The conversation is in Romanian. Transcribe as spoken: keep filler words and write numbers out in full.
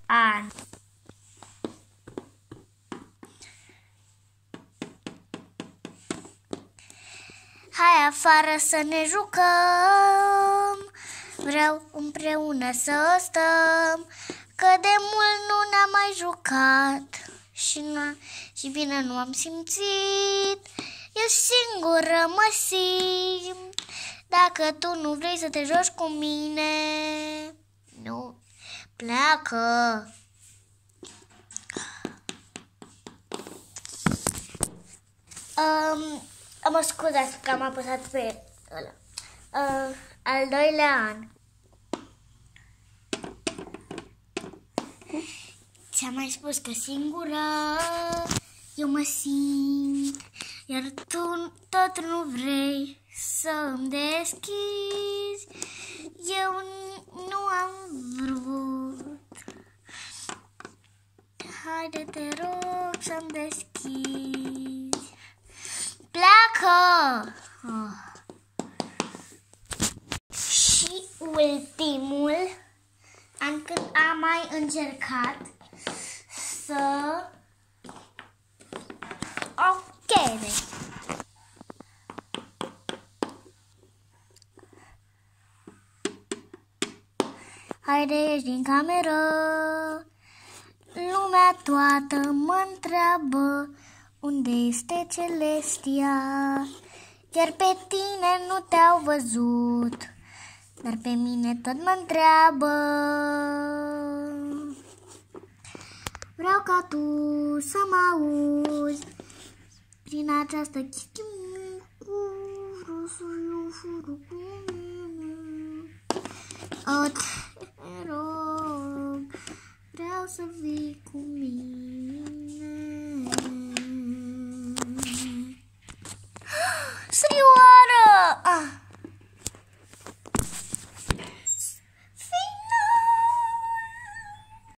ani. Hai afară să ne jucăm, vreau împreună să stăm, că de mult nu ne-am mai jucat și, nu, și bine nu am simțit. Eu singură mă simt. Dacă tu nu vrei să te joci cu mine, nu, pleacă. Um, mă scuzați că am apăsat pe ăla. Uh, al doilea an. Ți-am mai spus că singură eu mă simt, iar tu tot nu vrei să-mi deschizi. Eu nu am vrut. Haide, te rog să-mi deschizi. Pleacă! Oh. Și ultimul an când am mai încercat să ok. Haide, ieși din cameră. Lumea toată mă întreabă unde este Celestia. Chiar pe tine nu te-au văzut, dar pe mine tot mă întreabă. Vreau ca tu să mă auzi prin această chichimucu. Vreau să iau fură cu mine. O, te rog, vreau să vii cu mine. Serios?